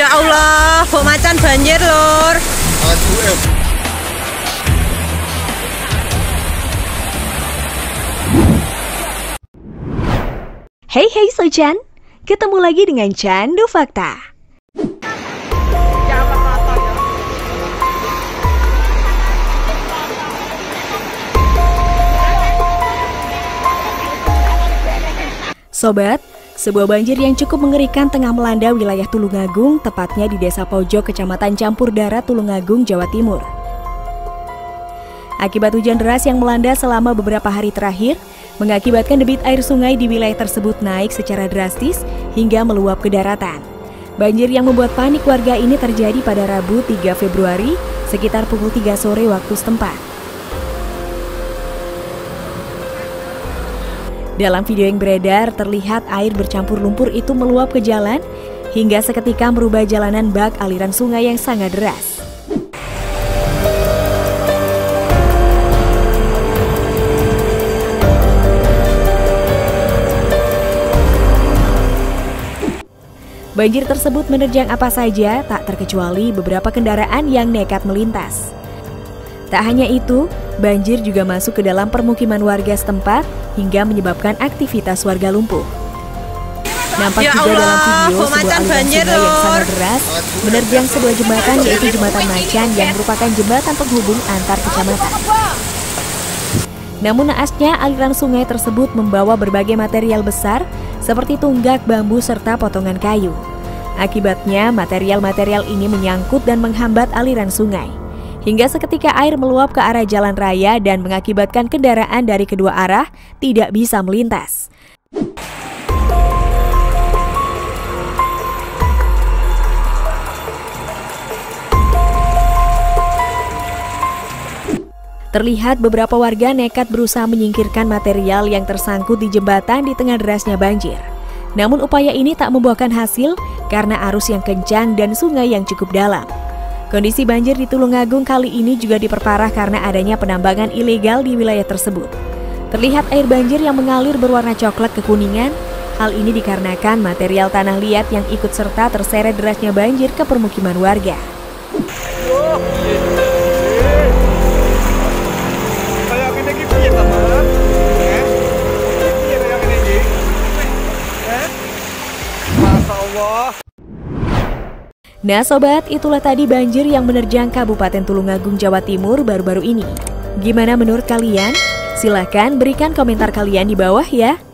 Ya Allah, kok macan banjir, Lur. Hey Sojan, ketemu lagi dengan Candu Fakta. Sobat, sebuah banjir yang cukup mengerikan tengah melanda wilayah Tulungagung, tepatnya di Desa Pojok, Kecamatan Campur Darat, Tulungagung, Jawa Timur. Akibat hujan deras yang melanda selama beberapa hari terakhir, mengakibatkan debit air sungai di wilayah tersebut naik secara drastis hingga meluap ke daratan. Banjir yang membuat panik warga ini terjadi pada Rabu 3 Februari sekitar pukul 3 sore waktu setempat. Dalam video yang beredar, terlihat air bercampur lumpur itu meluap ke jalan hingga seketika merubah jalanan bak aliran sungai yang sangat deras. Banjir tersebut menerjang apa saja, tak terkecuali beberapa kendaraan yang nekat melintas. Tak hanya itu, banjir juga masuk ke dalam permukiman warga setempat hingga menyebabkan aktivitas warga lumpuh. Nampak juga dalam video sebuah aliran sungai yang sangat deras menerjang sebuah jembatan, yaitu Jembatan Macan yang merupakan jembatan penghubung antar kecamatan. Namun naasnya aliran sungai tersebut membawa berbagai material besar seperti tunggak bambu serta potongan kayu. Akibatnya material-material ini menyangkut dan menghambat aliran sungai. Hingga seketika air meluap ke arah jalan raya dan mengakibatkan kendaraan dari kedua arah tidak bisa melintas. Terlihat beberapa warga nekat berusaha menyingkirkan material yang tersangkut di jembatan di tengah derasnya banjir. Namun upaya ini tak membuahkan hasil karena arus yang kencang dan sungai yang cukup dalam. Kondisi banjir di Tulungagung kali ini juga diperparah karena adanya penambangan ilegal di wilayah tersebut. Terlihat air banjir yang mengalir berwarna coklat kekuningan. Hal ini dikarenakan material tanah liat yang ikut serta terseret derasnya banjir ke permukiman warga. Nah sobat, itulah tadi banjir yang menerjang Kabupaten Tulungagung, Jawa Timur baru-baru ini. Gimana menurut kalian? Silahkan berikan komentar kalian di bawah ya.